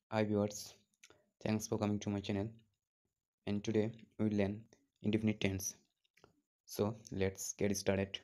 Hi viewers, thanks for coming to my channel and today we will learn indefinite tense. So let's get started.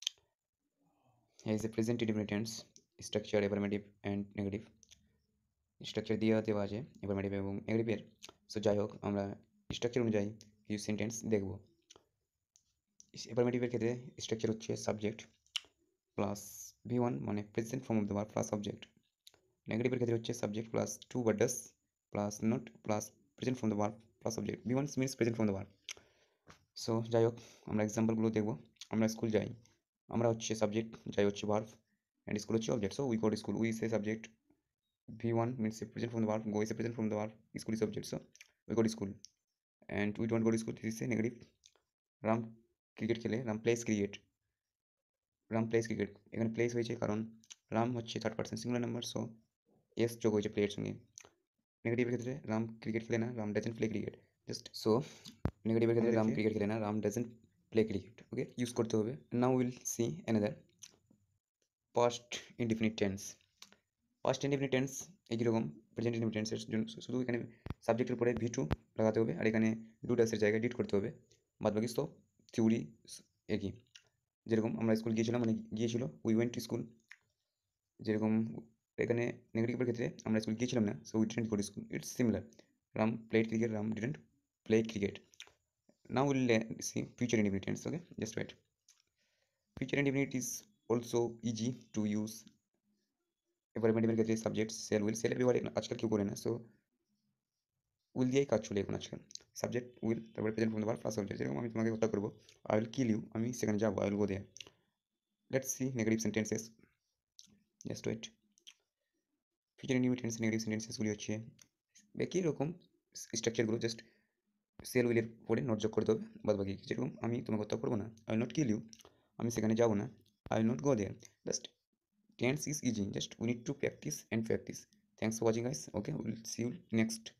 Here is a present indefinite tense structure affirmative and negative. Structure দেওয়া আছে affirmative এবং নেগেটিভের। So যাই হোক আমরা structure অনুযায়ী কিছু sentence দেখব। affirmative এর ক্ষেত্রে স্ট্রাকচার হচ্ছে সাবজেক্ট প্লাস V1 মানে present form of the verb plus object. নেগেটিভের ক্ষেত্রে হচ্ছে সাবজেক্ট প্লাস টু বা does plus not plus present form the verb plus object. V1 means present from the verb. So যাই হোক আমরা এক্সাম্পলগুলো দেখব। আমরা স্কুল যাই, আমরা হচ্ছে সাবজেক্ট, যাই হচ্ছে ভার্ব অ্যান্ড স্কুল হচ্ছে object. So we go to school, we is a subject, V1 means a present from the verb, go is a present from the verb, school is object. So we go to school and we don't go to school, this is a negative. Ram cricket খেলে, Ram plays cricket, Ram plays cricket. এখানে plays হয়েছে কারণ রাম হচ্ছে third person singular number, so S যোগ হয়েছে প্লেয়ের সঙ্গে। নেগেটিভের ক্ষেত্রে Ram cricket খেলে না, Ram doesn't play cricket. Just so নেগেটিভের ক্ষেত্রে রাম ক্রিকেট খেলে না, Ram doesn't play cricket. Okay, use করতে হবে। Now will see another past indefinite tense. Past indefinite tense একই রকম প্রেজেন্ট ইনডিফিনিট টেন্সের জন্য শুধু এখানে সাবজেক্টের উপরে ভি টু লাগাতে হবে আর এখানে ডু ডাসের জায়গায় ডিট করতে হবে। বাদ বাকি সব থিওরি একই। যেরকম আমরা স্কুল গিয়েছিলাম মানে গিয়েছিল, উই ওয়েন্ট টু স্কুল। যেরকম এখানে নেগেটিভের ক্ষেত্রে আমরা স্কুল গিয়েছিলাম না, so we didn't go to school, it's similar. Ram played cricket, Ram didn't play cricket. Now we'll see future indefinite tense. Okay, just wait. Future indefinite is also easy to use. affirmative এর ক্ষেত্রে subject sell will, সেলের ব্যবহার আজকাল কেউ করে না, so will দিয়েই কাজ চলে এখন আজকাল। সাবজেক্ট উইল, তারপরে present form verb plus object. যেরকম আমি তোমাকে হত্যা করবো, আই উইল কিল ইউ, আমি সেখানে যাবো, I will go there. Let's see negative sentences, just wait. Future indefinite tense negative সেন্টেন্সেসগুলি হচ্ছে একই রকম স্ট্রাকচারগুলো, জাস্ট সেল উইলের পরে নট যোগ করতে হবে। বাদ বাকি যেরকম আমি তোমাকে হত্যা করবো না, I will not kill you, আমি সেখানে যাবো না, I will not go there. Just tense is easy, just we need to practice and practice. Thanks for watching guys. Okay, we'll see you next